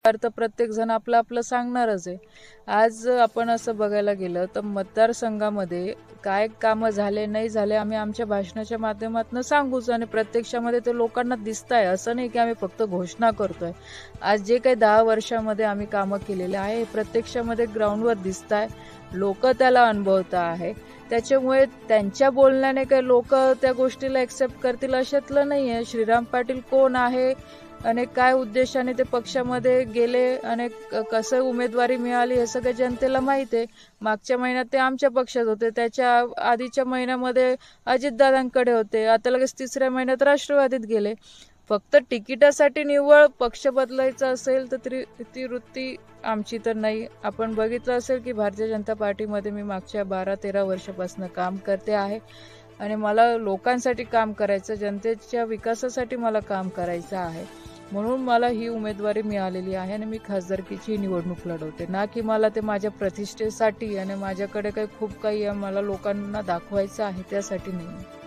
तर प्रत्येक जण आपलं आपलं सांगणारच आहे। आज आपण असं बघायला गेलं तर मतदारसंघामध्ये काय कामं झाले नाही झाले आम्ही आमच्या भाषणाच्या माध्यमातून सांगूच, आणि प्रत्यक्षामध्ये ते लोकांना दिसतंय। असं नाही की आम्ही फक्त घोषणा करतोय। आज जे काही 10 वर्षामध्ये आम्ही कामं केलेले आहे हे प्रत्यक्षामध्ये ग्राउंडवर दिसतंय, लोक त्याला अनुभवत आहे। त्याच्यामुळे त्यांच्या बोलण्याने काही लोक त्या गोष्टीला एक्सेप्ट करतील अशातलं नाहीये। श्रीराम पाटील कोण आहे आणि काय उद्देशाने ते पक्षामध्ये गेले आणि कसं उमेदवारी मिळाली हे सगळं जनतेला माहित आहे। मागच्या महिन्यात ते आमच्या पक्षात होते, त्याच्या आधीच्या महिन्यामध्ये अजितदादांकडे होते, आता लगेच तिसऱ्या महिन्यात राष्ट्रवादीत गेले। फक्त तिकिटासाठी निव्वळ पक्ष बदलायचा असेल तर ती वृत्ती आमची तर नाही। आपण बघितलं असेल की भारतीय जनता पार्टीमध्ये मी मागच्या 12-13 वर्षापासून काम करते आहे आणि मला लोकांसाठी काम करायचं, जनतेच्या विकासासाठी मला काम करायचं आहे। म्हणून मला ही उमेदवारी मिळालेली आहे आणि मी खासदारकीची निवडणूक लढवते, ना की मला ते माझ्या प्रतिष्ठेसाठी आणि माझ्याकडे काही खूप काही मला लोकांना दाखवायचं आहे त्यासाठी नाही।